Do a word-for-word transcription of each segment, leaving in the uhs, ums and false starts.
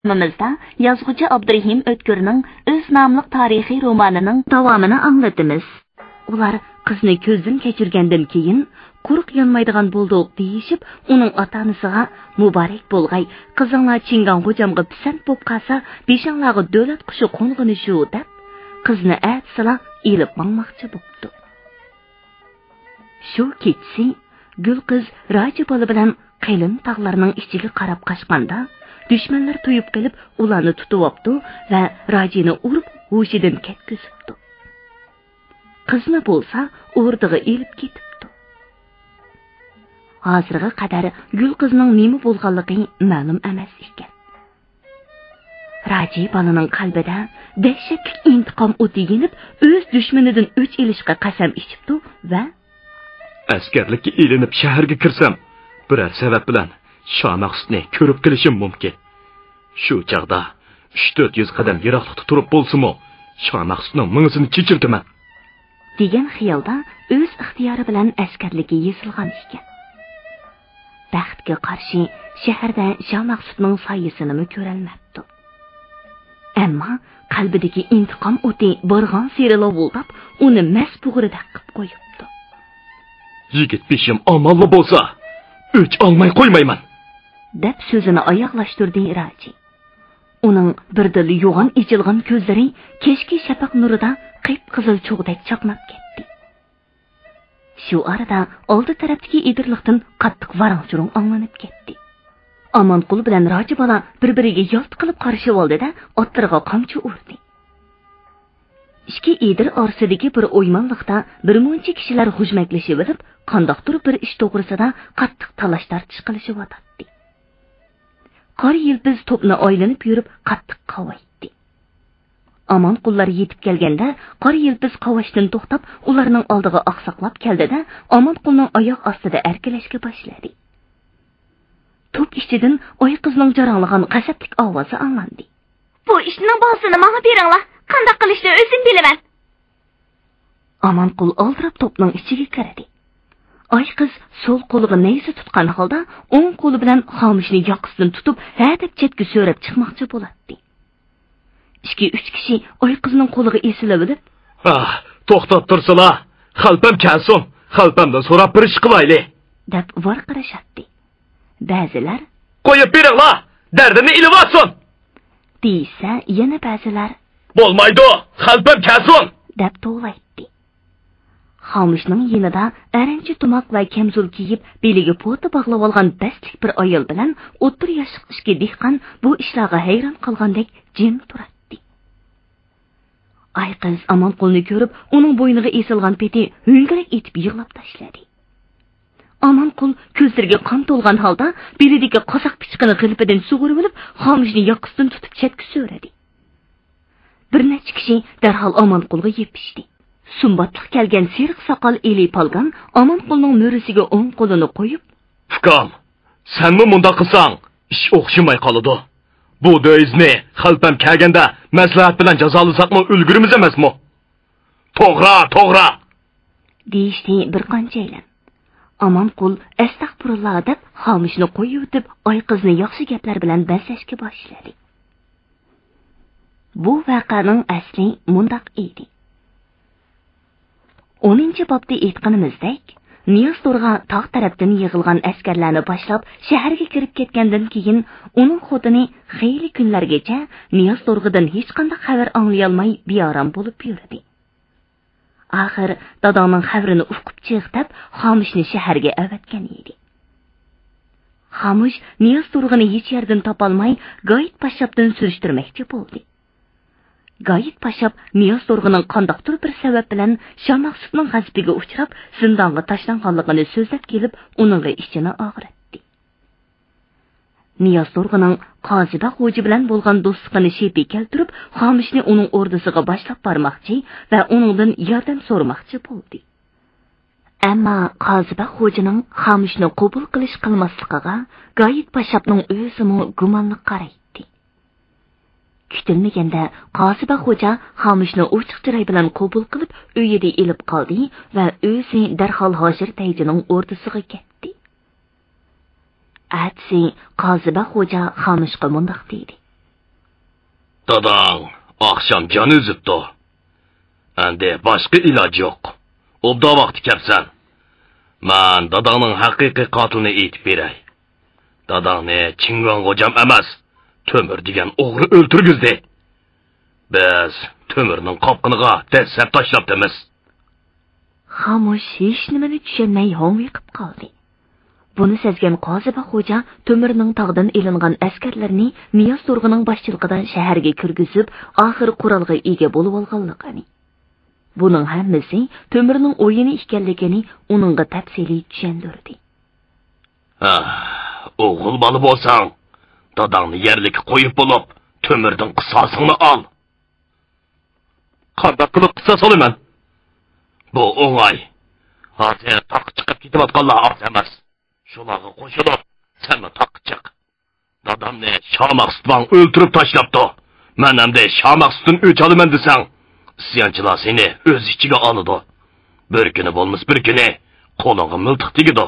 Mimizda yazgıcı Abdurehim Ötkürning o'z nomli tarixiy romanining davomini anglatamiz. Ular qizni ko'zdan kechirgandan keyin quruq yonmaydigan bo'ldik deyishib, uning ota-onasiga muborak bo'lg'ay, qizinglar Chingan xo'jamga pisand bo'lib qolsa, beshinglarga davlat qushi qo'ng'ini shu deb, qizni atsila elib mangmoqchi bo'ldi. Shu kechsi Gul qiz Raji bola bilan Qaylin tog'larining ichiga qarab qochganda, dushmanlar to'yib kelib, ularni tutib olibdi va Rajini urib, hushidan ketkizibdi. Qizni bo'lsa, o'rdiga elib ketibdi. Hozirga qadar Gul qizning nima bo'lganligi ma'lum emas ekan. Raji bolaning qalbida dahshatli intiqom o'ti yenib, o'z dushmanidan o'ch elishga qasam ichibdi va askarlikka ilinib shaharga kirsam, biror sabab bilan Shoh Maqsudni ko'rib qilishim mumkin. Shu chaqda uch to'rt yuz qadam yiroqlikda turib bo'lsa-mu, Shoh Maqsudning ming'isini chechirtaman degan xiyolda o'z ixtiyori bilan askarlikka yesilgan ekan. Baxtga qarshi shaharda Shoh Maqsudning soyasini ko'rolmabdi. Ammo qalbidagi intiqom o'ti borgan seri lovuldab, uni masbug'rida qilib qo'yibdi. Yigit beshim amalli bo'lsa, o'ch olmay qo'ymayman, deb so'zini oyoqlashtirdi Raji. Uning birdil yo'g'on ichilgan ko'zlari kechki shafaq nurida qip-qizil cho'g'dek chaqnab ketdi. Shu arada oldi tarafdagi edirliqdan qattiq varang-churung anglanib ketdi. Amonqul bilan Raji bola bir-biriga yo'lt qilib qarshib oldi-da, otlarga qamchi urdi. Ikki edir orasidagi bir o'ymonliqda bir muncha kishilar hujmaklashib olib, qandoqdir bir ish to'g'risida qattiq talash tartish qilishib o'tadi. Qor yilpiz to'pni oylanib yurib qattiq qavaydi. Amonqullar yetib kelganda, qor yilpiz qavashdan to'xtab, ularning oldiga oqsoqlab keldi-da, Amonqulning oyoq ostida erkalashga boshladi. To'p ichidan oy qizning jaranglagan qasablik ovozi anglandi. Bu ishning boshini menga beringlar. Qanday qilishni o'zim bilaman. Amonqul oldirab to'pning ichiga kirdi. Oy qiz so'l qo'liga nayza tutgan holda, o'ng qo'li bilan xomishni yoqasidan tutib, hadab chetga so'rab chiqmoqchi bo'ladi. ikki uch kishi oy qizning qo'liga esilib olib, "Ah, to'xtab tursalar, xalpam kelsin, xalpamdan so'rab bir ish qilayli", deb varqirashadi. Ba'zilar, "Qo'yib beringlar, dardini ilib olsin", deysa, yana ba'zilar, "Bo'lmaydi, xalpam kelsin", deb to'g'laydi. Xomishning yonida aranchi tumoq va kamzul kiyib, beliga pota bog'lab olgan bastlik bir ayol bilan o'ttir yoshli ishga dehqon bu ishlarga hayron qolgandek jim turadi. Ay qiz Amonqulni ko'rib, uning bo'yniga esilgan peti ho'ngarak etib yig'lab tashladi. Amonqul ko'zlariga qon to'lgan holda belidagi qozoq pichqini g'ilpidan sug'urib olib, xomishni yoqasidan tutib chetga so'radi. Bir necha kishi darhol Amonqulga yepishdi. Sumbatliq kelgan siriq soqol eli polgan Amonqulning mo'risiga o'ng qo'lini qo'yib, "Ukam, senmi bunda qilsang, ish o'xshamay qoladi. Bu doizni xalpam kelganda maslahat bilan jazolasaqmi ulgurimiz emasmi? To'g'ri, to'g'ri", deyishdi bir qanchaylan. Amonqul astag'firulloh deb xomishni qo'yib o'tib, oy qizni yaxshi gaplar bilan baslashga boshladi. Bu voqeaning asli mundaq edi. o'ninchi bobda aytganimizdek, Niyoz To'rga tog' tarafdan yig'ilgan askarlarni boshlab shaharga kirib ketgandan keyin uning xotini xeyli kunlargacha Niyoz To'rg'idan hech qanday xabar anglay olmay beorom bo'lib yurdi. Axir dadoning xabarini o'qib chiqib, Xomishni shaharga avatgan edi. Xomish Niyoz To'rg'ini hech yerdan topolmay, Goyit Pashobdan surishtirmoqchi bo'ldi. Goyit Pashab Niyoz To'rg'ining qandoqdir bir sabab bilan Shoh Maqsudning g'azabiga uchrab, zindonga tashlanganligini so'zlab kelib, uning ichini og'ritdi. Niyoz To'rg'ining Qoziba xo'ja bilan bo'lgan do'stligini shepi keltirib, Xomishni uning o'rdisiga boshlab bormoqchi va uningdan yordam so'ramoqchi bo'ldi. Ammo Qoziba xo'janing Xomishni qabul qilish qilmasligiga Goyit Pashabning o'zimi gumonli qaraydi. Kutilmaganda Qoziba xo'ja Xomishni ochiq chiroy bilan qabul qilib, uyida elib qoldi va o'zi darhol Hojir tayjining o'rdisiga ketdi. Atsi Qoziba xo'ja Xomishga mundoq dedi: Dadang, akşam can üzüptü. Endi başka ilacı yok. Obda vakti kepsen. Man dadangның haqiqiy qatilini aytib beray. Dadangni Chingvan hocam emas, Tömür degan o'g'ri o'ltirgizdi. Biz Tömürning qopqiniga dastlab tashlabdimiz. Xamush hech nimani tushunmay ho'ngiqib qoldi. Buni sezgan Qoziba xo'ja Tömürning tog'dan elingan askarlarni Niyoz Turg'uning boshchiligida shaharga kirgizib, oxir qurolga ega bo'lib olganligini. Buning hammasi Tömürning o'yini ekanligini uningga tafsiliy tushundirdi. Ha, o'g'il bola bo'lsang, dadangni yerlikka qo'yib bo'lib, Tömürning qisosini ol. Qanday qilib qisos olaman? Bu o'ng'ay. Hozir taq chiqib ketayotganlar oz emas. Shularga qo'shilib, senni taq chiq. Dadamni Şamaqsutdan o'ltirib tashlabdi. Men hamda Şamaqsutdan o'ch olaman desang, isyanchilar seni o'z ichiga oladi. Bir kuni bo'lmas bir kuni qo'lingga miltiq tegidi.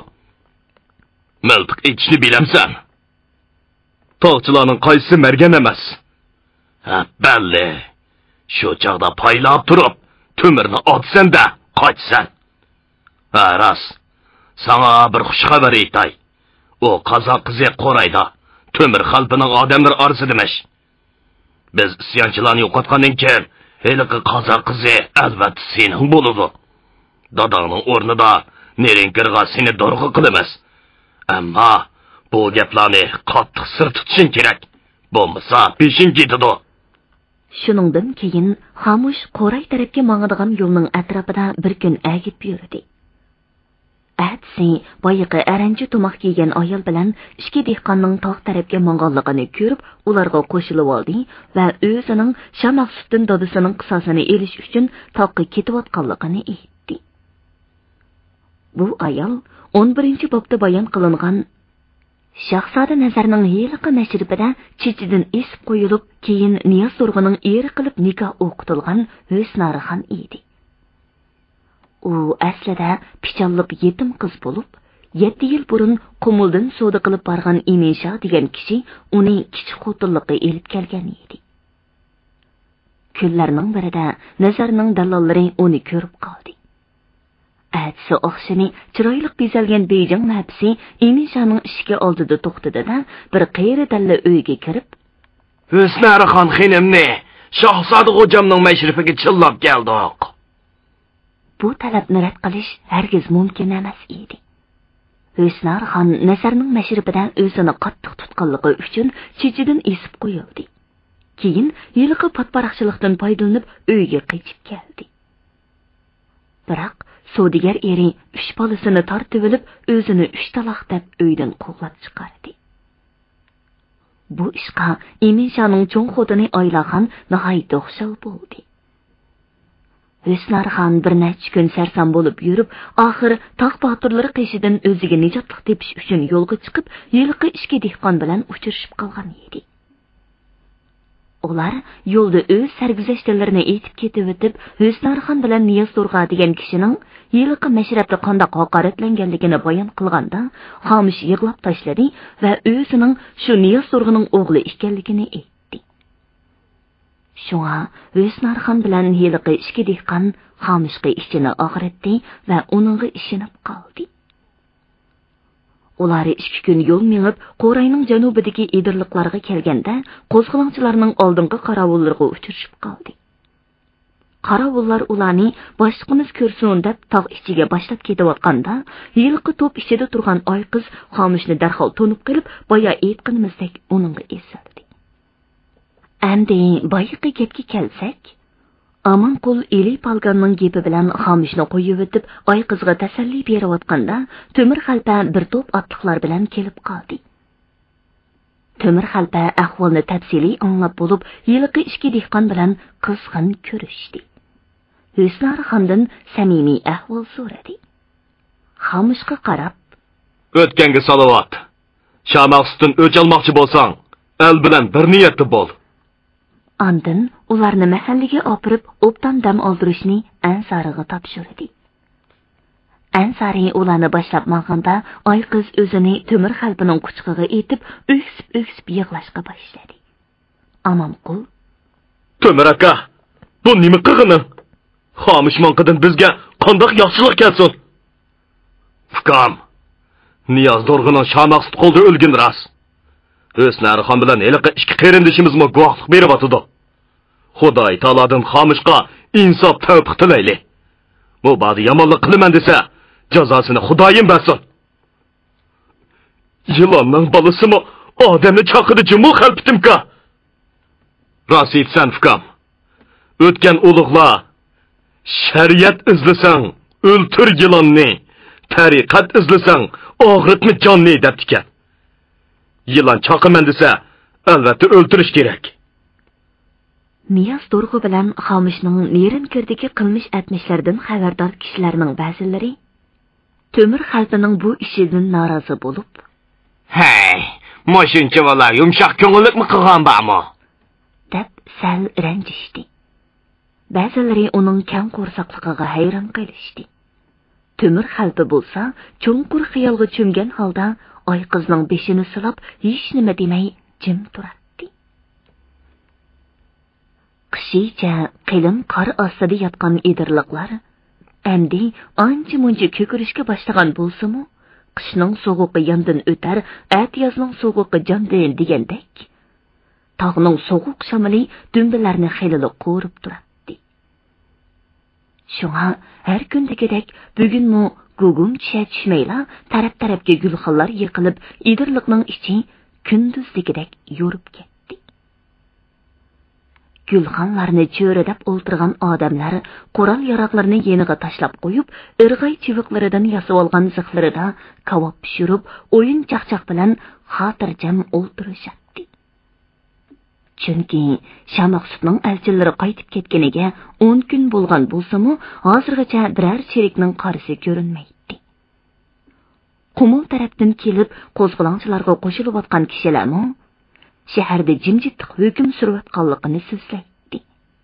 Miltiq ichishni bilamsan. Tog'chilarning qaysi mergan emas. Ha, belli. Shu chaqda paylab turib, Tömürni otsan-da qochsan. Ha, rost. Sana bir xush xabar aytay. O qozoq qizi Qorayda Tömür xalqining odamlar orasidamas. Biz isyanchilarni yo'qotgandan keyin heliqi qozoq qizi albatta sening bo'ladi. Dadangning o'rnida Nerenkirga seni dorg'a qilamiz. Ammo bu gaplarni qattiq sir tutishing kerak. Bo'lmasa peshin ketadi. Shuningdan keyin Xamush Qoray tarafga mangadigan yo'lning atrofida bir kun agib yurdi. Atsi boyiqi aranchi to'moq kiygan ayol bilan ikki dehqonning tog' tarafga mang'anligini ko'rib, ularga qo'shilib oldi va o'zining Şamaqsutdan dadasining qisosini elish uchun toqqa ketayotganligini aytdi. Bu ayol o'n birinchi bobda bayon qilingan Shahzoda Nazarning hiyliqi mashribida chechidan esib qo'yilib, keyin Niyoz Turg'uning eri qilib nikoh o'qitilgan Husnarxon edi. U aslida pichanliq yetim qiz bo'lib, yetti yil burun Qumuldan savdo qilib borgan Iminsha degan kishi uni kichik xotinlikka elib kelgan edi. Kunlarning birida Nazarning dalollari uni ko'rib qoldi. Atsi oqshimi chiroyli bezalgan Beyjing mahbisi Iminshaning eshigi oldida to'xtadi-da, bir qiyri dalla uyga kirib, "Husnarxon xonimni Shahzoda hojamning mashrifiga chillab keldik." Bu talabni rad qilish hargiz mumkin emas edi. Husnarxon Nazarning mashribidan o'zini qattiq tutganligi uchun chechidan esib qo'yildi. Keyin yilqi patparaqchilikdan foydalanib uyga qaytib keldi. Biroq Sodigar eri uch bolasini tortib olib, o'zini uch taloq deb uydan quvlab chiqardi. Bu ishqa Iminshaning cho'ng xotini Oyghanghan nihoyat o'xshal bo'ldi. Husnarxon bir necha kun sarson bo'lib yurib, oxir tog' botirlari qishidan o'ziga nijotlik tepish uchun yo'lga chiqib, yilqi ikki dehqon bilan uchrashib qolgan edi. Ular yo'lda o'z sarguzashtlarini aytib ketib o'tib, Husnarxon bilan Niyoz Turg'a degan kishining yilqi mashrabda qanday haqoratlanganligini bayon qilganda, Xamush yig'lab tashladi va o'zining shu Niyoz Turg'aning o'g'li ekanligini aytdi. Shunga Husnarxon bilan yilqi ikki dehqon Xamushga ishini og'ritdi va uningga ishinib qoldi. Ular ikki kun yo'l mengib, Qorayning janubidagi edirliqlarga kelganda, qo'zg'olonchilarning oldingi qarovullarga uchrashib qoldi. Qarovullar ularni boshliqimiz ko'rsin deb tog' ichiga boshlab ketayotganda, yilqi to'p ichida turgan oy qiz Xamushni darhol to'nib qilib, boya aytganimizdek uningga esildi. Endi boyiqi gapga kelsak, Amanqul Eli Palganning gapi bilan Xamushni qo'yib o'tib, oy qizga tasalli berayotganda, Tömür xalpa bir to'p otliqlar bilan kelib qoldi. Tömür xalpa ahvolni tafsiliy anglab bo'lib, yilqi ikki dehqon bilan qizg'in ko'rishdi. Husnarxondan samimiy ahvol so'radi. Xamushga qarab, "O'tganga salovat. Şamaqsutdan o'ch olmoqchi bo'lsang, el bilan bir niyatda bo'l." Andin ularni mahallaga opirib, obdan dam oldirishni Ansariga topshirdi. Ansari ularni boshlab manganda, oy qiz o'zini Tömür xalpining quchqig'iga etib, o'ksib-o'ksib yig'lashga boshladi. Amanqul, Tömür aka, bu nima qilganing? Xomishmonqidan bizga qandoq yaxshilik kelsin? Ukam, Niyoz Dorg'aning Shamaqsut qo'lda o'lgan ras. O'snarxon bilan eliqi ikki qarindishimizmi guvohlik berib atdi. Xudoy taolodan xomishqa insof tavfiq tilayli. Bu ba'zi yomonlik qilaman desa, jazosini Xudoyim bersin. Yılanның balısımı adamni chaqirichi mu xalpitimka. Rasid sen fukam. O'tgan ulug'lar shariat izlasang o'ltir yılanni, tariqat izlasang og'ritmi jonni debdikan. Yılan chaqiman desa, albatta o'ltirish kerak. Niyoz Dorg'u bilan Xomishning Nerin kirdagi qilmish atmishlardan xabardor kishilarning ba'zilari Tömür xalqining bu ishidan norozi bo'lib, "Hey, moshuncha bola yumshoq ko'ngillikmi qilgan bormi?" deb sal ranjishdi. Ba'zilari uning kam qo'rsaqligiga hayron qolishdi. Tömür xalqi bo'lsa, cho'nqur xiyolga cho'mgan holda oy qizning beshini silab, hech nima demay jim turardi. Qishicha qilin qor ostida yotgan edirliqlar endi ancha-muncha ko'kirishga boshlagan bo'lsa-mu, qishning sovuqi yandan o'tar, at yozning sovuqi jondan degandek, tog'ning sovuq shamoli dumbalarni xilili qo'rib turardi. Shunga har kundagidek bugunmi gugum tusha tushmayla taraf-tarafga gulxonlar yiqilib, edirliqning ichi kunduzdagidek yo'rib ketdi. Gulxonlarni cho'ridab o'ltirgan odamlar qurol yaroqlarini yeniga tashlab qo'yib, irg'ay chiviqlaridan yasab olgan zixlarida kavob pishirib, o'yin chaqchaq bilan xotirjam o'ltirishadi. Chunki Shamaqsutning elchilari qaytib ketganiga o'n kun bo'lgan bo'lsa-mu, hozirgacha biror sherikning qarisi ko'rinmaydi. Qumul tarafdan kelib qo'zg'olonchilarga qo'shilib otgan kishilarmi shaharda jimjitlik hukm surayotganligini so'zlaydi.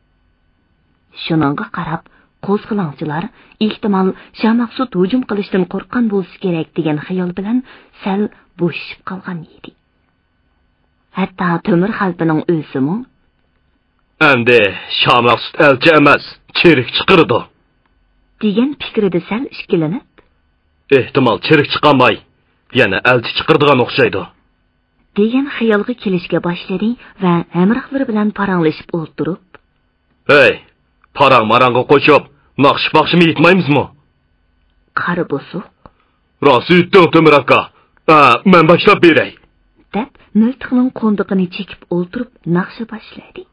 Shuningga qarab, qo'zg'olonchilar ehtimol Shamaqsut hujum qilishdan qo'rqqan bo'lsa kerak degan xayol bilan sal bo'shib qolgan edi. Hatto Tömür xalqining o'zimi endi Shamaqsut elchi emas, cherik chiqirdi degan fikrida sal ishkilanib, ehtimol cherik chiqamay, yana elchi chiqirdigan o'xshaydi degan xayolga kelishga boshladi va hamrohlari bilan paranglashib o'ltirib, "Hey, parang-marangga qo'shib, naqsh-baqshimi yetmaymizmi?" qari bo'suq, "Rasid Tömür aka, ha, men boshlab beray" deb miltiqning qo'ndiqini chekib o'ltirib naqsha boshladi.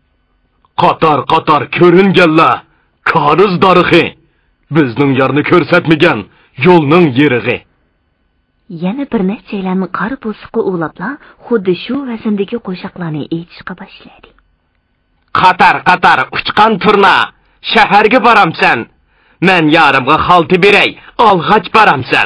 Qator-qator ko'ringanlar, koriz darixi, bizning yerni ko'rsatmagan yo'lning yerig'i. Yana bir nechalarni qari bo'suqqa ulabla xuddi shu vazndagi qo'shiqlarni aytishga boshladi. "Qatar-qatar uchqan turna, shaharga boramsan. Men yarimga xalti beray, olg'ach boramsan.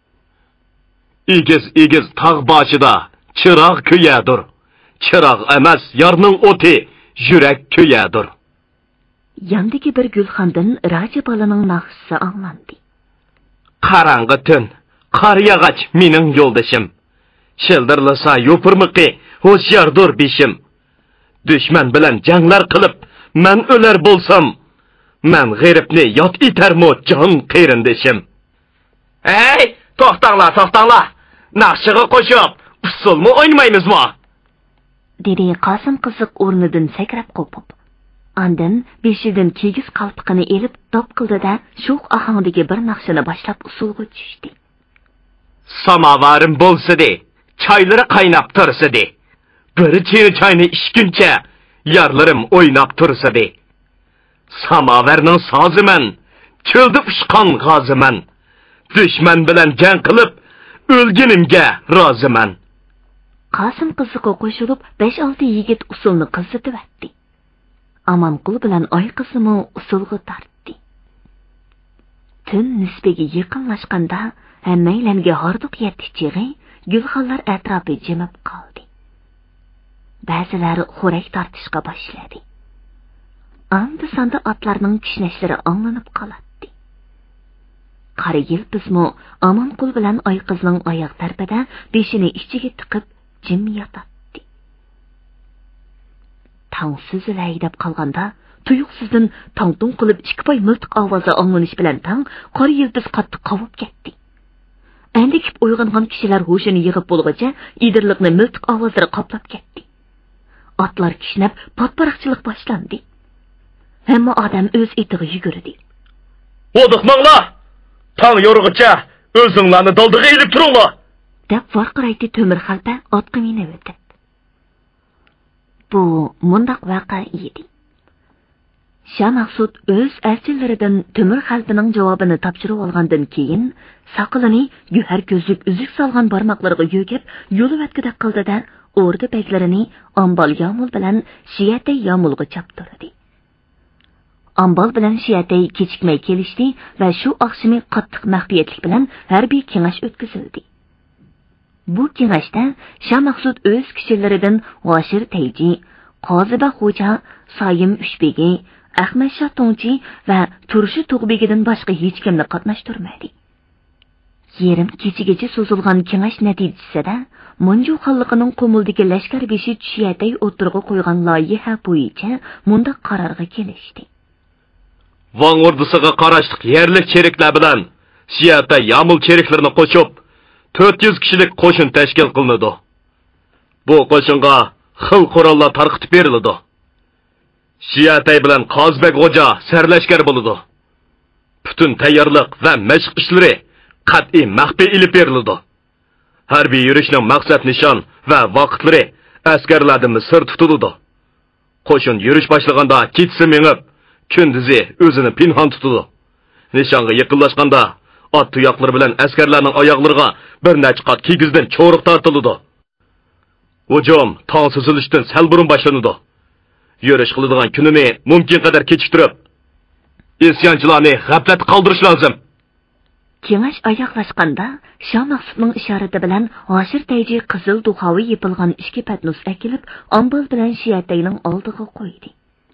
Igiz-igiz tog' boshida chiroq kuyadir. Chiroq emas, yarning o'ti, yurak kuyadir." Yandagi bir gulxondan Raja bolaning naqshi anglandi. "Qarang'i tun, qor yog'ach mening yo'ldashim. Shildirlasa yo'pirmiqi, ho'shyardir beshim. Dushman bilan janglar qilib, men o'lar bo'lsam, men g'eribni yot etarmi jon qerindishim." "Ey, to'xtanglar, to'xtanglar. Naqshiga qo'shib, usulmi o'ynaymizmi?" dedi Qosim qiziq o'rnidan sakrab qo'pib. Andan beshidan kigiz qalpiqini elib top qildida sho'x ohangdagi bir naqshini boshlab usulga tushdi. "Samovarim bo'lsa-de, choylari qaynab tursa-de. Bir chini choyni ichguncha yarlarim o'ynab tursa-de. Samovarning soziman, cho'lda ushqon g'oziman. Dushman bilan jang qilib, o'lganimga roziman." Qosim qiziqqa qo'shilib besh olti yigit usulni qilsitibdi. Amanqul bilan oy qizimi usulga tortdi. Tun nisbiga yaqinlashganda hammaylarga hordiq yetishig'i gulxonlar atrofi jimib qoldi. Ba'zilari xo'rak tortishga boshladi. Anda sanda otlarning kishnashlari anglanib qoladi. Qari yilpizmi Amanqul bilan oy qizning oyoq tarafida beshini ichiga tiqib jim yotadi. tang süzülay deb qolganda, tuyuqsizdan tong-tong qilib ikki pay miltiq ovozi anglanish bilan tang qora yildiz qattiq qovib ketdi. Endi kip uyg'ongan kishilar hoshini yig'ib bo'lguncha idirliqni miltiq ovozlari qoplab ketdi. Atlar kishnab patparaqchilik boshlandi. Hamma odam o'z itiga yugurdi. O'diqmanglar! Tang yorug'icha o'zinglarni daldiga ilib turinglar! deb varqiraydi Temir xalpa otqa minib o'tib. Bu mundaq vaqa edi. Shah Maqsud o'z elchilaridan Temir xalpining javobini topshirib olgandan keyin saqilini guhar ko'zlik uzuk solgan barmoqlariga yo'gib, yo'li vatgida qildida o'rda beklarini ambal yomul bilan shiyatay yomulga chaptirdi. Ambal bilan shiyatay kechikmay kelishdi va shu oqshimi qattiq maxfiyatlik bilan harbiy kengash o'tkazildi. Bu kengashda Shah Maqsud o'z kishilaridan G'oshir Tayji, Qoziba Xo'ja, Soyim Ushbegi, Ahmad Shah Tongchi va Turshi Tug'begidan boshqa hech kimni qatnashtirmadi. Yerim kechigacha so'zilgan kengash natijasida Monju xalqining qo'mildagi lashkar beshi shiyatay o'tirg'i qo'ygan loyiha bo'yicha munda qarorga kelishdi. Van ordisiga qarashliq yerlik cheriklar bilan shiyatay yomul cheriklarini qo'shib to'rt yuz kishilik qo'shin tashkil qilinadi. Bu qo'shinga xil qurollar tarqitib beriladi. Shiyatay bilan Qozbek Xo'ja sarlashkar bo'ladi. Butun tayyorlik va mashq ishlari qat'iy maxfiy ilib beriladi. Harbiy yurishning maqsad nishon va vaqtlari askarlardan sir tutiladi. Qo'shin yurish boshlaganda kechsi mengib, kunduzi o'zini pinhon tutadi. Nishonga yaqinlashganda ot tuyoqlari bilan askarlarning oyoqlariga bir necha qat kigizdan cho'riq tortiladi. Hujum tong suzilishdan sal burun boshlanadi. Yurish qiladigan kunini mumkin qadar kechiktirib, isyonchilarni g'aflat qoldirish lozim. Kengash oyoqlashganda Shah Maqsudning ishorati bilan G'oshir Tayji qizil duxovi yepilgan ikki patnus akilib, ambal bilan shiyatayning oldiga qo'ydi.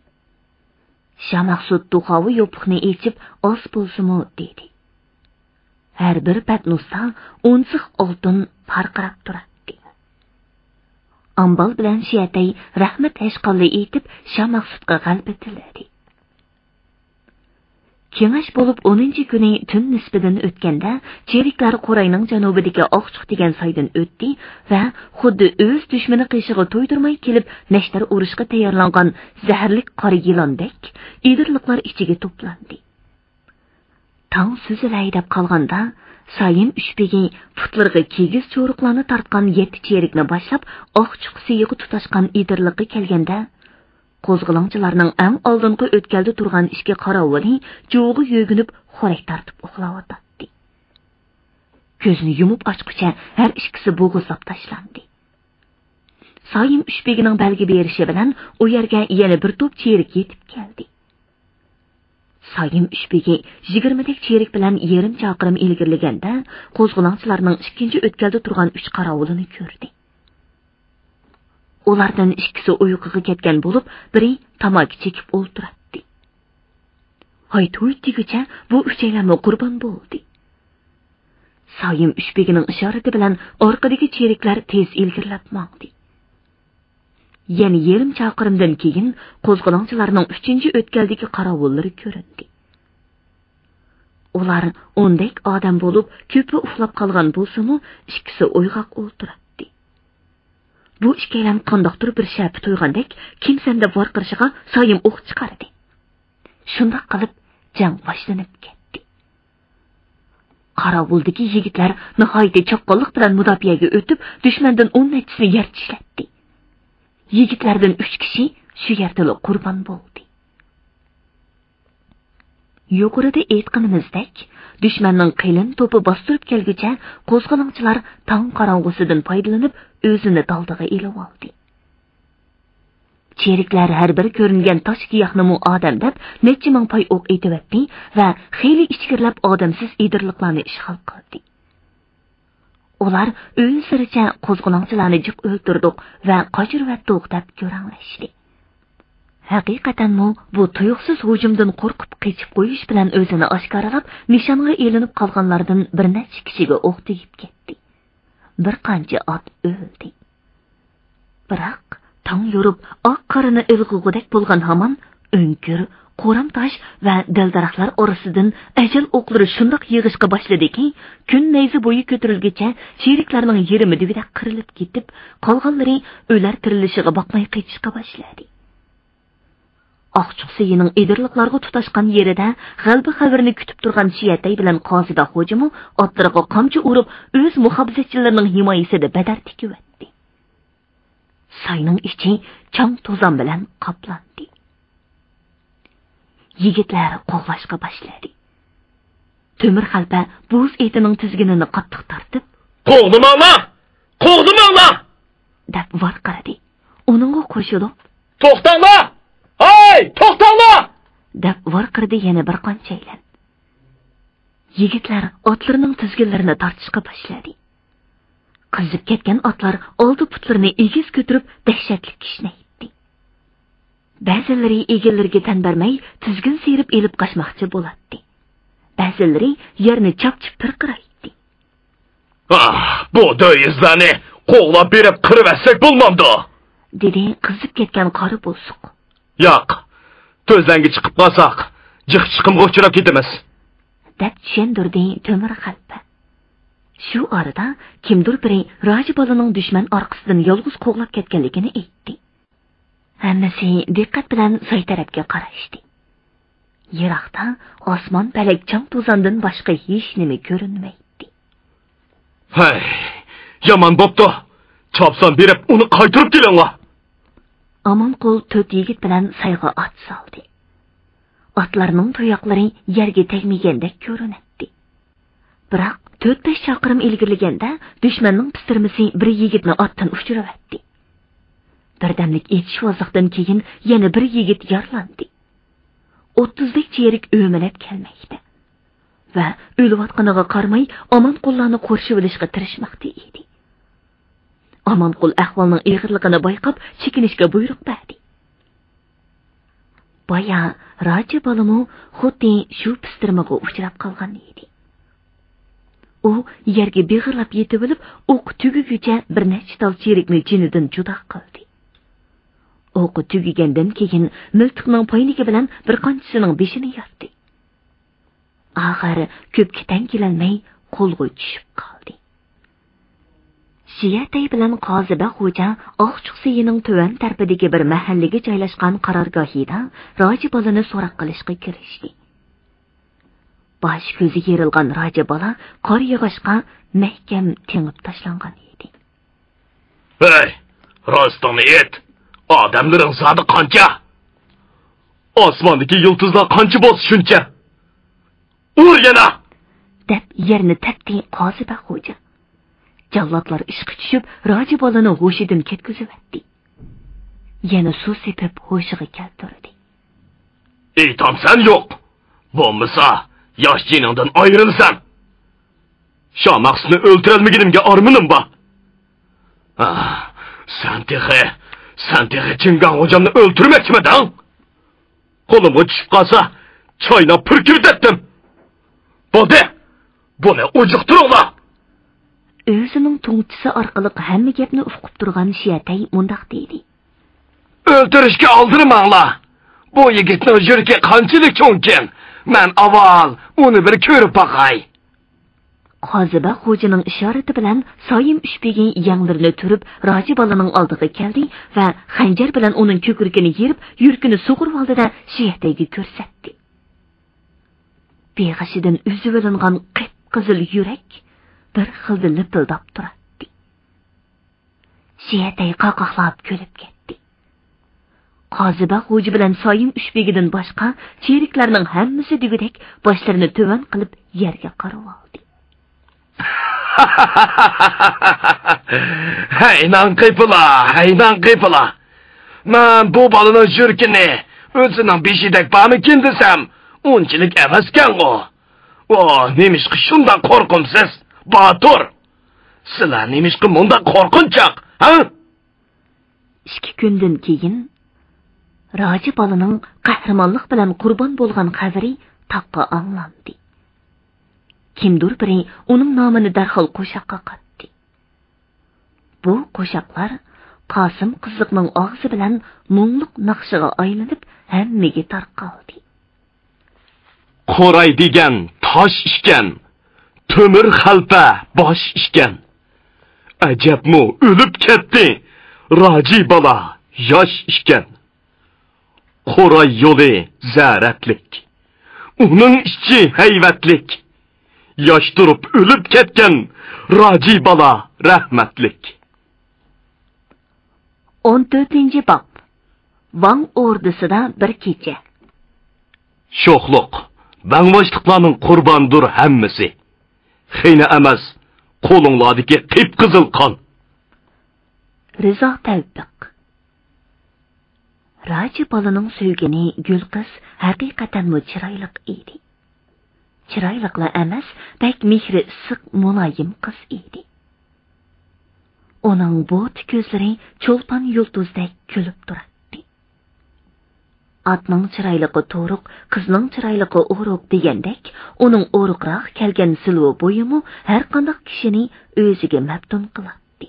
Shah Maqsud duxovi yopiqni echib, oz bo'lsimi dedi. Har bir patnusda o'nsiq oltin parqirab turadi. Ambal bilan shiyatay rahmat hashqalli etib Shah Maqsudga g'alaba tiladi. Kengash bo'lib o'ninchi kuni tun nisbidan o'tganda cheriklar Qo'rayning janubidagi Oqchiq degan soydan o'tdi va xuddi o'z dushmani qishig'i to'ydirmay kelib nashtar urishga tayyorlangan zaharlik qora yilondek idirliqlar ichiga to'plandi. Tang suzilay deb qolganda Soyim Ushbegi putlariga kigiz cho'riqlarni tortgan yetti cherikni boshlab Oqchiq siyiga tutashgan idirliqqa kelganda qo'zg'olonchilarning eng oldingi o'tkalda turgan ishga qarovuli jo'g'i yo'ginib xo'rak tortib uxlayotdi. Ko'zni yumib ochqicha har ikkisi bo'g'izlab tashlandi. Soyim Ushbegining belgi berishi bilan u yerga yana bir to'p cherik yetib keldi. Soyim Ushbegi yigirma dak cherik bilan yarim chaqirim ilgirliganda qo'zg'olonchilarning ikkinchi o'tkalda turgan uch qarovulini ko'rdi. Ulardan ikkisi uyquga ketgan bo'lib, biri tamaki chekib o'ltiradi. Hoy to'ytigacha bu uchalami qurbon bo'ldi. Soyim Ushbegining ishorati bilan orqadagi cheriklar tez ilgirlab maqdi. Yana yarim chaqirimdan keyin qo'zg'olonchilarning uchinchi o'tkaldagi qaravullari ko'rindi. Ular o'ndak odam bo'lib, ko'pi uxlab qolgan bo'lsa-mu, ikkisi o'yg'oq o'ltiradi. Bu ikkalam qandoqdir bir shapi to'ygandek kimsanda vorqirishiga Soyim o'q chiqardi. Shunda qilib jang boshlanib ketdi. Qaravuldagi yigitlar nihoyatda choqqonlik bilan mudofiyaga o'tib, dushmandan o'n nechisini yer tishlatdi. Yigitlardan uch kishi shu yerda qurbon bo'ldi. Yuqorida aytganimizdek, dushmanning qilin to'pi bostirib kelguncha qo'zg'olonchilar tong qorong'usidan foydalanib o'zini daldiga elib oldi. Cheriklar har bir ko'ringan tosh giyohni mu odam deb necha ming pay o'q etibdi va xeyli ichkirlab odamsiz idirliqlarni ishg'ol qildi. Ular o'yinlaricha qo'zg'olonchilarni jiq o'ltirdik va qochirvatdik deb ko'ranglashdi. Haqiqatanmi bu tuyuqsiz hujumdan qo'rqib qechib qo'yish bilan o'zini oshkoralab, nishonga elinib qolganlardan bir necha kishiga o'q tegib ketdi. Bir qancha ot o'ldi. Biroq tang yorib, oq qorini ilg'ug'idek bo'lgan hamon Önkür, qo'ramtosh va dildaraxtlar orasidan ajal o'qlari shundoq yig'ishqa boshladi-ki, kun nayzi bo'yi ko'tarilguncha sheriklarining yerimi degida qirilib ketib, qolganlari o'lar tirilishiga boqmay qaytishga boshladi. Oqchuqsiyining edirliqlarga tutashgan yerida g'alba xabarini kutib turgan Shiyatay bilan Qozida xo'jimi otlariga qamchi urib, o'z muhabbatchilarining himoyasida badar tikivatdi. Sayning ichi chang to'zon bilan qoplandi. Yigitlar qo'g'lashga boshladi. Temir xalpa buz etining tizginini qattiq tortib, "Qo'g'dimangla! Qo'g'dimangla!" deb varqiradi. Uningga qo'shilib, "To'xtangla! Ay, to'xtangla!" deb varqirdi yana bir qanchaylan. Yigitlar otlarining tizginlarini tortishga boshladi. Qizib ketgan otlar oldi putlarini egiz ko'tarib dahshatli kishnaydi. Ba'zilari egallarga tan bermay tizgin serib elib qochmoqchi bo'ladi. Ba'zilari yerni chapchib pirqiraydi. "Ah, bu do'yizlarni qo'g'lab berib qirib etsak bo'lmamdi", dedi qizib ketgan qori bo'lsuq. "Yo'q, to'zangi chiqib qolsak, jiq chiqimga uchrab ketamiz", deb tushundirdi Temir xalpa. Shu orada kimdir biri Roji bolaning dushman orqasidan yolg'iz qo'g'lab ketganligini aytdi. Hammasi diqqat bilan soy tarafga qarashdi. Yiroqda osmon palakchang to'zondan boshqa hech nima ko'rinmaydi. "Hay, yomon bo'pti. Chopsan berib uni qaytarib kelinglar." Amonqul to'rt yigit bilan sayga ot soldi. Otlarning tuyoqlari yerga tegmagandek ko'rinadi. Biroq to'rt besh chaqirim ilgirliganda dushmanning pistirmasi bir yigitni otdan uchiravatdi. Birdamlik etishvozliqdan keyin yana bir yigit yarlandi. o'ttizlik cherik o'malab kelmoqda va o'layotganiga qarmay Amonqullarni qo'rshib olishga tirishmoqda edi. Amonqul ahvolning ig'irligini bayqab chekinishga buyruq berdi. Boya Roji bolamu xuddi shu pistirmaga uchrab qolgan edi. U yerga beg'irlab yetib olib, o'q tuguguncha bir nechta tal cherikni jinidan judo qildi. O'qi tugigandan keyin miltiqning poyniga bilan bir qanchasining beshini yordi. Oxiri ko'pga tang kelolmay qo'lga tushib qoldi. Shiyatay bilan Qoziba xo'ja Oqchuqsiyining tuvan tarafidagi bir mahallaga joylashgan qarorgohida Roji bolani so'roq qilishga kirishdi. Bosh ko'zi yerilgan Roji bola qor yog'ishqa mahkam tengib tashlangan edi. "Hey, rostini ayt. Odamlaring sodi qancha? Osmondagi yulduzlar qancha bo'lsa shuncha? Ur yana!" deb yerni taqdi Qoziba xo'ja. Jallodlar ishqi tushib, Roji bolani hushidan ketkizibdi. Yana suv sepib hushiga keltirdi. "Aytamsan yo'q. Bo'lmasa, yosh jiningdan ayrilsan. Shamaqsni o'ltirolmaganimga arminim bor. Ah, sen tehe, sen tehe Chingan hocamni o'ltirmoqchimiding? Qo'limga tushib qolsa, choyna purkirdatdim. Bo'ldi. Buni ujiqtiringlar." O'zining to'ngchisi orqali hamma gapni uqib turgan Shiyatay mundaq dedi. "O'ltirishga oldirmanglar. Bu yigitning yuragi qanchalik cho'nkin. Men avval uni bir ko'rib boqay." Qoziba xo'janing ishorati bilan soyim ushbegi yanglarini turib Roji bolaning oldiga keldi va xanjar bilan uning ko'krigini yerib, yurkini sug'urib oldida Shiyatayga ko'rsatdi. Beg'ashidan uzib olingan qip-qizil yurak bir xilda lipildab turadi. Shiyatay qaqoqlab kulib ketdi. Qoziba xo'ja bilan soyim ushbegidan boshqa cheriklarning hammasi degudek boshlarini tuvan qilib yerga qarab oldi. "Haynan qipila, haynan qipila. Men bu bolaning yurkini o'zining beshidek bamikin desam, unchalik emaskan u. O, nemishqi shundan qo'rqimsiz? Batur. Sizlar nemishqi munda qo'rqinchoq, ha?" ikki kundan keyin Roji bolaning qahramonlik bilan qurbon bo'lgan xabari taqqa anglandi. Kimdir biri uning nomini darhol qo'shoqqa qatdi. Bu qo'shoqlar Qasim qiziqning og'zi bilan mungluq naqshiga aylanib hammaga tarqaldi. Qo'ray degan tosh ishkan, to'mir xalpa bosh ishkan. Ajabmi, o'lib ketdi. Roji bola yosh ishkan. Qo'ray yo'li zaratlik. Uning ichi hayvatlik. Yosh turib o'lib ketgan roji bola rahmatlik. o'n to'rtinchi bob. Vang ordisida bir kecha. Sho'xluq, bangboshliqlarning qurbondir hammasi. Xiyna emas, qo'linglardagi qip-qizil qon. Rizo Tavfiq. Raji bolaning sevgini gul qiz haqiqatan chiroyli edi. Chiroyliqla emas, bak mehri issiq muloyim qiz edi. Onun bo't ko'zlari cho'lpon yulduzdek kulib turardi. Atning chiroyligi to'riq, qizning chiroyligi o'ruq degandek, uning o'ruqroq kelgan silvo bo'yimi har qanday kishini o'ziga maftun qiladi.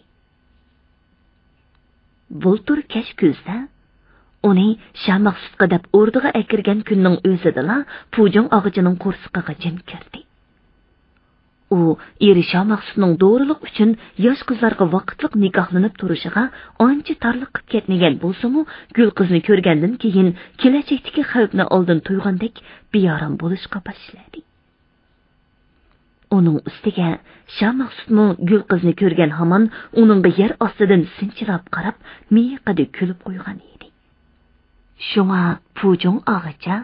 Bultur kash kuzda uni Shamaqsutqa deb o'rdiga akirgan kunning o'zidala Pujung og'ichining qo'rsiqiga jim kirdi. U eri Shamaqsutning doğruluq uchun yosh qizlarga vaqtliq nikohlanib turishiga ancha tarliq qilib ketmagan bo'lsa-mu, gul qizni ko'rgandan keyin kelajakdagi xavfni oldin to'ygandek beyoram bo'lishga boshladi. Uning ustiga Shamaqsutmi gul qizni ko'rgan hamon uningga yer ostidan sinchirab qarab, miyiqada kulib qo'ygan edi. Shunga Pujung og'icha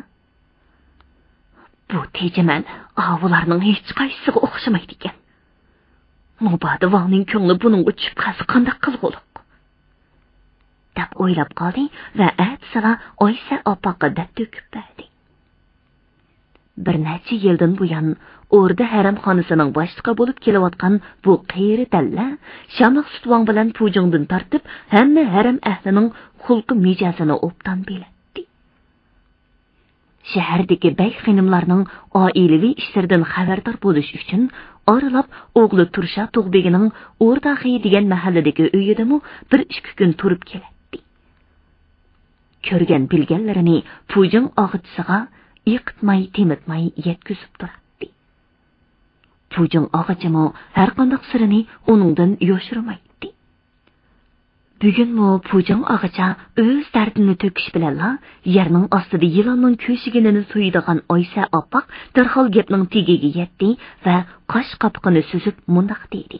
bu tejiman avlarning hech qaysisiga o'xshamaydi ekan. Mubadi Vangning ko'ngli buning uchib qasi qanday qilg'uliq deb o'ylab qoldi va atsala Oysa opaqa deb to'kib berdi. Bir necha yildan buyon o'rda haramxonasining boshlig'i bo'lib kelayotgan bu qiyri dalla Shamaqsut Vang bilan Pujungdan tortib hamma haram ahlining xulqi mijozini obdan biladi. Shahardagi bey xonimlarning oilaviy ishlaridan xabardor bo'lish uchun oralab o'g'li Tursha Tug'begining O'rdaxiy degan mahalladagi uyidami bir ikki kun turib keladi. Ko'rgan bilganlarini Pujung og'ichisiga yiqitmay temitmay yetkazib turadi. Pujung og'ichimi har qanday sirini uningdan yoshirmaydi. Bugun mo Pujung og'icha o'z dardini to'kish bilanla yerning ostida yilonning ko'shiginini so'ydigan Oysa opaq darhol gapning tegiga yetdi va qosh qopqini suzib mundaq dedi.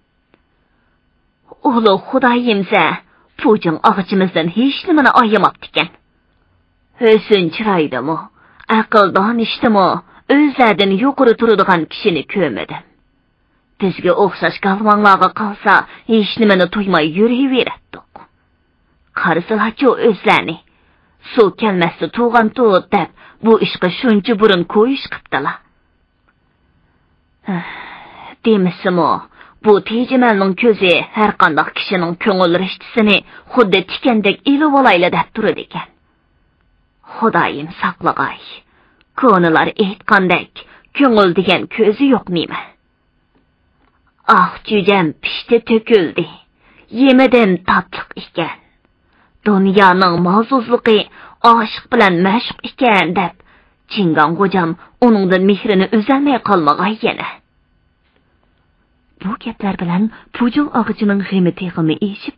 Ulug' Xudoyimsa, Pujung og'ichimizdan hech nimani ayamabdi ekan. Husn chiroydimi, aql donishdimi, o'zlaridan yuqori turadigan kishini ko'rmadim. Bizga o'xshash galvonlarga qolsa, hech nimani to'ymay yuraverdik. Qarasalar-chi o'zlarini. Suv kelmasda tug'an to'd deb bu ishga shuncha burun qo'yish qiptilar. Demisimi, bu tejimalning ko'zi har qanday kishining ko'ngil rishtisini xuddi tikandek ilib olayla deb turadi ekan. Xudoyim saqlag'ay. Ko'nilar aytgandek, ko'ngil degan ko'zi yo'q nima? Ah jujam pishti to'kildi. Yemidim tatliq ekan. Dunyoning mavzuzligi oshiq bilan mashq ekan deb Chingan xo'jam uningdan mehrini uzalmay qolmag'ay yana. Bu gaplar bilan Pujung og'ichining g'imi teg'imi eshib,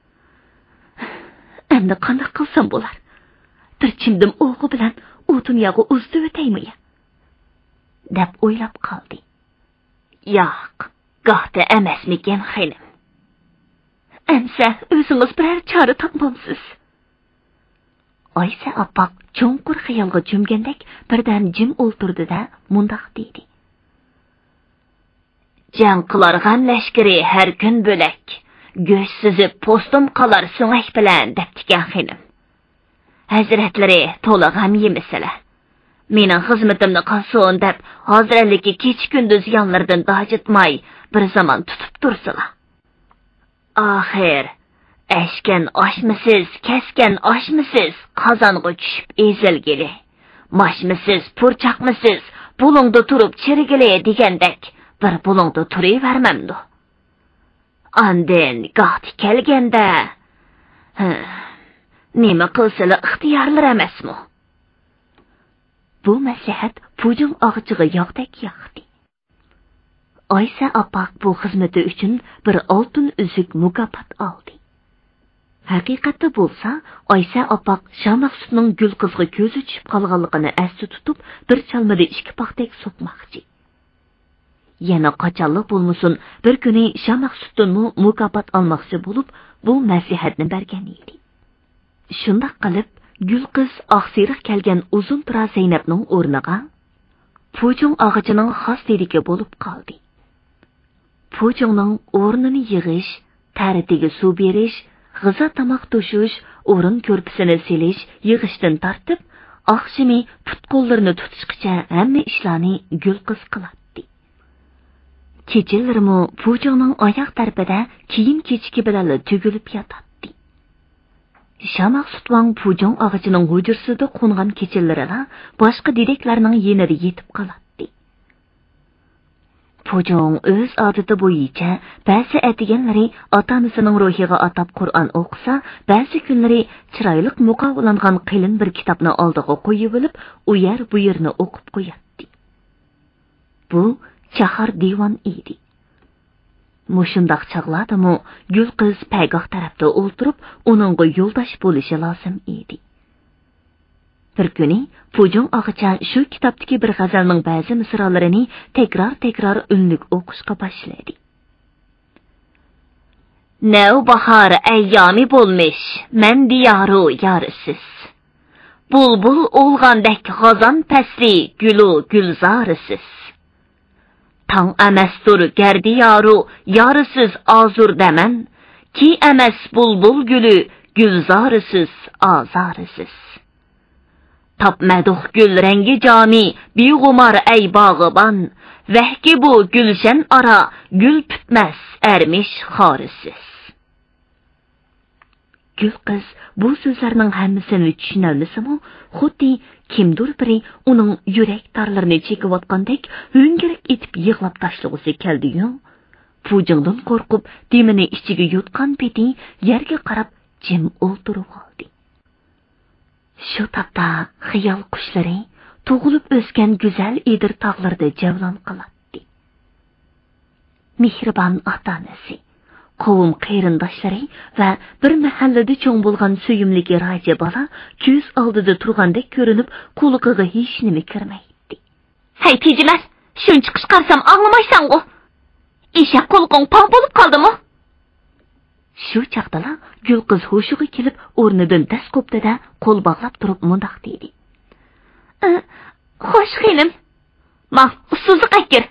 endi qanday qilsam bo'lar? Bir chimdim o'g'i bilan u dunyoga uzdi o'taymi? deb o'ylab qoldi. Yo'q, gohda emasmikan xinim. Amsa o'zingiz biror chora topmamsiz. Oysa opaq cho'nqur xayolga cho'mgandek birdan jim o'ltirdi-da mundaq dedi. Jang qilargan lashkari har kun bo'lak. Go'sh sizib postum qolar so'ngak bilan debdigan xinim. Hazratlari to'lag'am yemisizlar. Mening xizmatimni qilsin deb hozirlikka kech kunduz yonlardan dojitmay bir zaman tutib tursilar. Axir, ashkan oshmisiz, kaskan oshmisiz, qozonga tushib ezilgili. Moshmisiz, purchaqmisiz, bulungda turib chirigili degandek bir bulungda turavermamdi. Andin gohti kelganda Nima qilsalar ixtiyorlar emasmi? Bu maslahat Pujung og'ichiga yoqdak yoqdi. Oysa opak bu xizmati uchun bir oltin uzuk mukofot oldi. Haqiqatda bo'lsa, Oysa opak Shamaqsutning gul qizga ko'zi tushib qolganligini asli tutib, bir chalmada ikki paxtek so'qmoqchi. Yana qachonlik bo'lmasin, bir kuni Shamaqsutdan mukofot olmoqchi bo'lib, bu maslahatni bergan edi. Shunday qilib, gul qiz oqsiriq kelgan uzun tura Zaynabning o'rniga Pujung og'ichining xos dediki bo'lib qoldi. Pujungning o'rnini yig'ish, taritiga suv berish, g'iza tomoq to'shish, o'rin ko'rpisini silish, yig'ishdan tortib, oqshimi put-qo'llarini tutishgacha hamma ishlarni gul qiz qiladi. Kechalari Pujungning oyoq tarafida kiyim-kechki bilan tugilib yotadi. Shamaqsutwang Pujung og'ichining hujrasida qo'ngan kechalari boshqa dedeklarning yenida yetib qoladi. Pujung o'z odati bo'yicha ba'zi atiganlari ota-onasining ruhiga atab Qur'on o'qisa, ba'zi kunlari chiroyli muqovlangan qilin bir kitobni oldiga qo'yib olib, u yer bu yerni o'qib qo'yadi. Bu chahar divon edi. Mushundaq chaqladimi, gul qiz paygoh tarafda o'ltirib, uningga yo'ldosh bo'lishi lozim edi. Bir kuni Pujung og'icha shu kitobdagi bir g'azalning ba'zi misralarini takror-takror unlik o'qishga boshladi. Nav bahor ayyomi bo'lmish, men diyoru yorisiz. Bulbul o'lgandek g'azon pasli gulu gulzorisiz. Tang emastur gerdiyaru yarısız azurdaman, ki emas bulbul gülü gülzarısız azarısız. Tapmaduh gül rengi cami biğumar ey bağıban, vehki bu gülşen ara gül pütmez ermiş xarısız. Gül qiz bu so'zlarning hammasini tushunolmasa-mu, xuddi kimdir biri uning yurak tarlarini chekayotgandek ho'ngirak etib yig'lab tashlag'isi keldi-yu, Pujungdan qo'rqib, demini ichiga yutgan peti yerga qarab jim o'ltirib qoldi. Shu taqda xiyol qushlari tug'ilib o'sgan go'zal edir tog'larda javlon qiladi. Mehribon ota-onasi, qavm qarindoshlari va bir mahallada cho'ng bo'lgan suyumli raja bola ko'z oldida turgandek ko'rinib, quliqiga hech nima kirmaydi. Hay tejilar, shuncha qishqarsam anglamaysan-ku. Eshak quliqing pog' bo'lib qoldimi? Shu chaqdala gul qiz hushiga kelib, o'rnidan tas qo'pdida qo'l bog'lab turib mundoq dedi. Xo'sh xinim. Ma, usuzlik akir.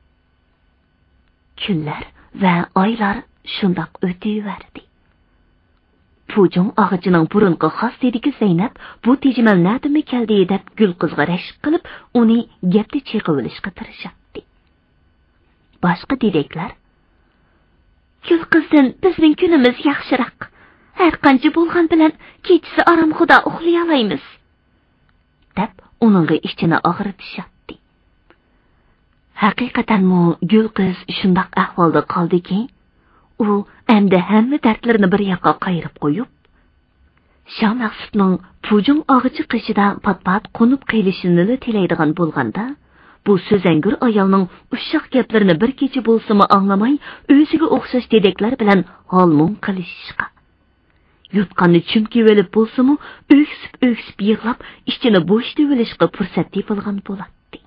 Kunlar va oylar shundoq o'taverdi. Pujung og'ichining burunqi xos dediki Zaynab bu tejimal nadimi keldi deb gul qizga rashk qilib, uni gapni cheqib olishga tirishadi. Boshqa dedeklar gul qizdan bizning kunimiz yaxshiroq. Har qancha bo'lgan bilan kechasi oromxo'da uxlay olamiz, deb uningga ichini og'ritishadi. Haqiqatan-mu gul qiz shundoq ahvolda qoldiki, u endi hamma dardlarini bir yoqqa qayirib qo'yib, Shamaqsutning Pujung og'ichi qishida pat-pat qo'nib qilishini tilaydigan bo'lganda, bu so'zangur ayolning ushoq gaplarini bir kecha bo'lsa-mu anglamay, o'ziga o'xshash dedeklar bilan holmon qilishishga, yutqanni chumki velib bo'lsa-mu, o'ksib-o'ksib yig'lab, ichini bo'shitib olishga fursat topilgan bo'ladi.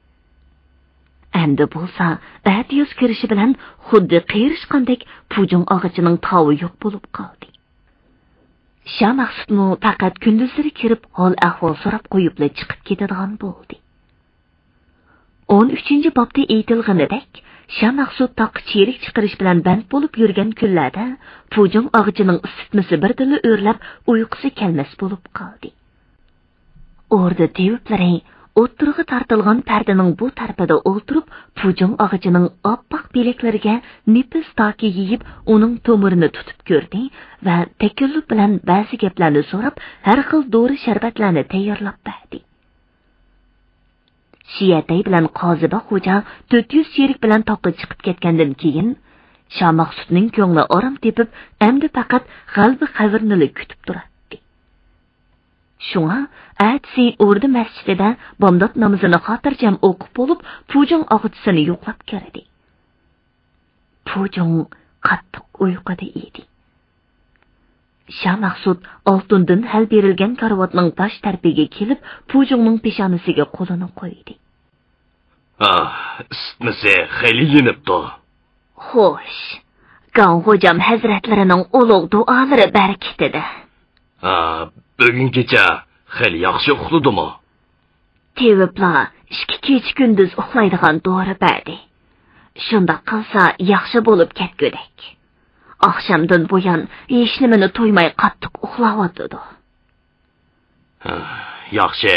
Endi bo'lsa, ba'diyoz kirishi bilan xuddi qirishqandek Pujung og'ichining tovi yo'q bo'lib qoldi. Shamaqsutmu faqat kunduzlari kirib, hol ahvol so'rab qo'yibla chiqib ketadigan bo'ldi. o'n uchinchi bobda aytilganidek, Shamaqsut taq cherik chiqarish bilan band bo'lib yurgan kunlarda Pujung og'ichining isitmasi birdilla o'rlab, uyqusi kelmas bo'lib qoldi. Orda deviplari o'ttirg'i tortilgan pardaning bu tarafida o'ltirib, Pujung og'ichining oppoq belaklariga nipis toki yeyib, uning to'mirini tutib ko'rdi va takalluf bilan ba'zi gaplarni so'rab, har xil dori sharbatlarni tayyorlab berdi. Shiyatay bilan Qoziba xo'ja to'rt yuz sherik bilan toqqa chiqib ketgandan keyin Şah Maqsudning ko'ngli orom tepib, endi faqat g'albi qavrnili kutib turadi. Shunga atsi o'rdi masjidida bomdod namozini xotirjam o'qib bo'lib, Pujong og'itsini yo'qlab keldi. Pujong qattiq uyquda edi. Shah Maqsud oltindan hal berilgan karavotning bosh tarpiga kelib, Pujongning peshonasiga qo'lini qo'ydi. Ah, isitmasi xeyli yenibdi. Xo'sh, Gan hocam hazratlarining ulug' duolari barakatida. Ah, bugun kecha xeyli yaxshi uxladimi? Tevibla ikki kecha kunduz uxlaydigan dori berdi. Shunda qilsa yaxshi bo'lib ketgudak. Oqshamdan buyon hech nimani to'ymay qattiq uxlayotdi. Yaxshi.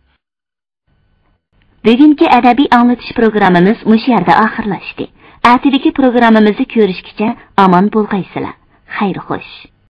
Bugungi adabiy anglatish programmamiz mush yerda oxirlashdi. Atidagi programmamizni ko'rishgacha omon bo'lgaysizlar. Xayr xo'sh.